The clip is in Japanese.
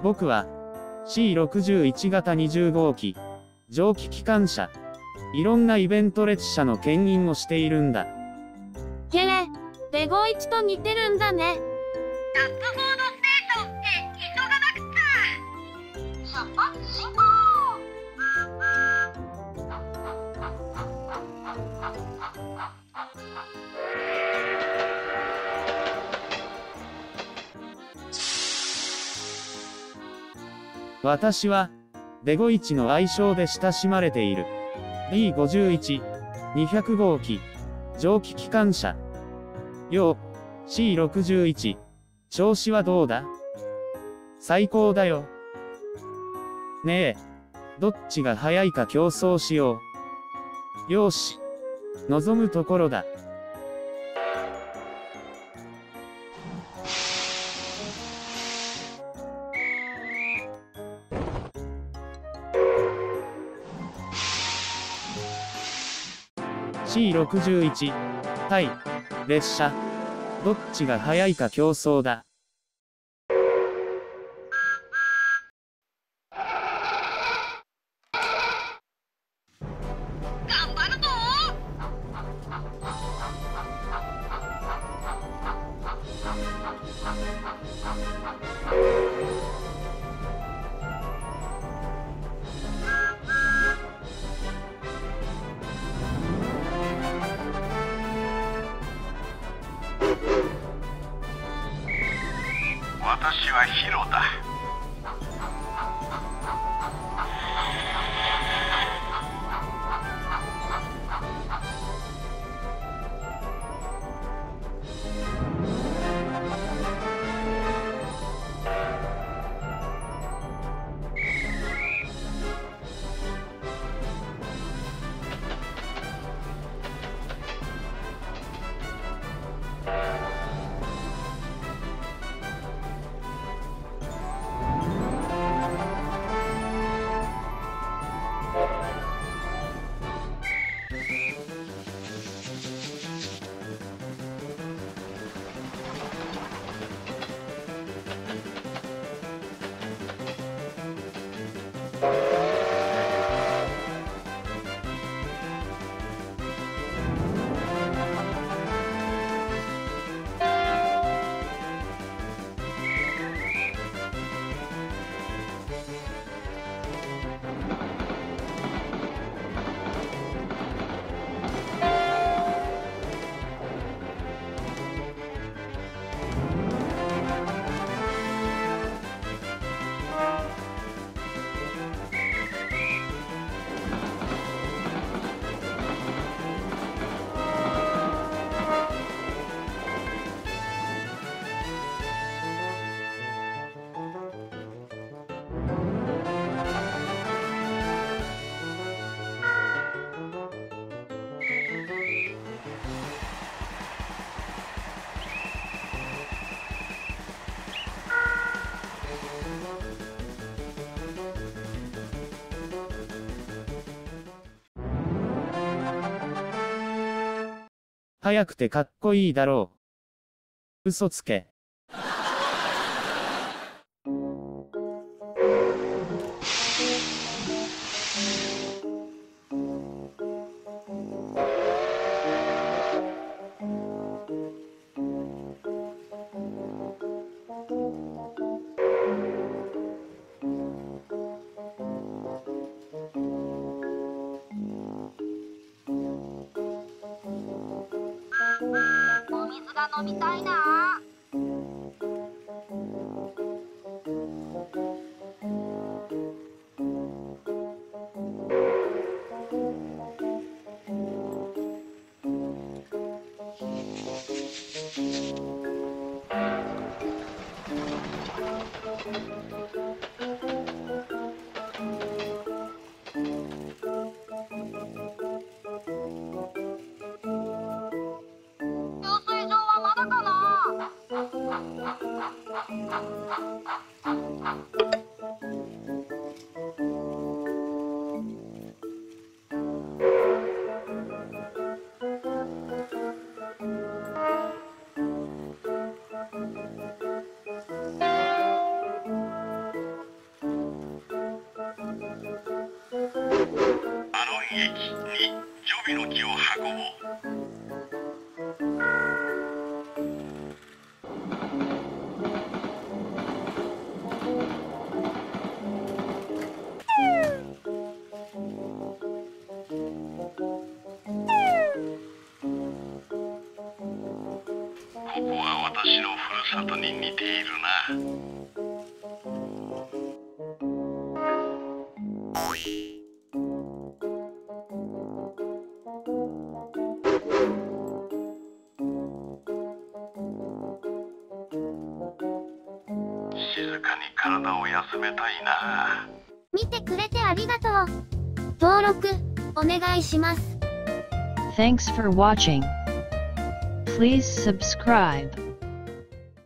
僕は C61 型20号機、蒸気機関車、いろんなイベント列車の牽引をしているんだ。 へえ、レゴイチと似てるんだね。 タップボードステーションって急がなくっちゃ。出発進行。 私は、レゴイチの愛称で親しまれている。D51、200号機、蒸気機関車。よう、C61。調子はどうだ？最高だよ。ねえ、どっちが速いか競争しよう。よーし、望むところだ。C61 対列車、どっちが速いか競争だ。 頑張るぞ。私はヒロだ。 速くてかっこいいだろう。嘘つけ。 お水が飲みたいな。給水場はまだかな。 にジョビの木を運ぼう。ここは私のふるさとに似ているな。静かに体を休めたいな。 見てくれてありがとう。登録、お願いします。 Thanks for watching. Please subscribe.